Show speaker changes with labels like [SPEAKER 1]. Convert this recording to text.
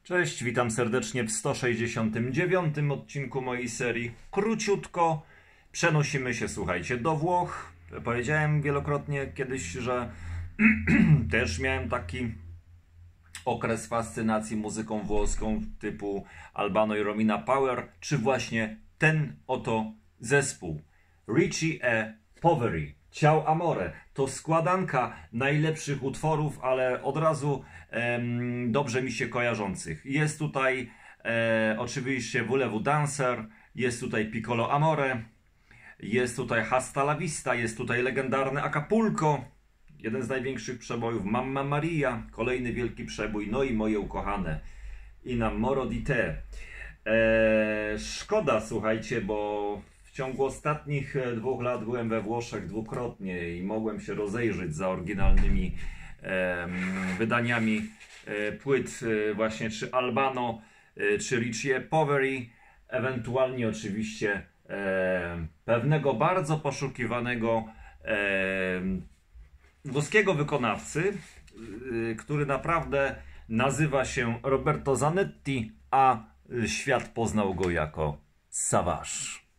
[SPEAKER 1] Cześć, witam serdecznie w 169 odcinku mojej serii. Króciutko przenosimy się, słuchajcie, do Włoch. Powiedziałem wielokrotnie kiedyś, że też miałem taki okres fascynacji muzyką włoską typu Albano i Romina Power, czy właśnie ten oto zespół Ricci e Poveri. Ciao Amore to składanka najlepszych utworów, ale od razu dobrze mi się kojarzących. Jest tutaj oczywiście Voulez-vous Dancer, jest tutaj Piccolo Amore, jest tutaj Hasta la Vista, jest tutaj legendarny Acapulco, jeden z największych przebojów, Mamma Maria, kolejny wielki przebój, no i moje ukochane Innamoro di te. Szkoda, słuchajcie, bo w ciągu ostatnich 2 lat byłem we Włoszech dwukrotnie i mogłem się rozejrzeć za oryginalnymi wydaniami płyt właśnie czy Albano, czy Ricci e Poveri, ewentualnie oczywiście pewnego bardzo poszukiwanego włoskiego wykonawcy, który naprawdę nazywa się Roberto Zanetti, a świat poznał go jako Savage.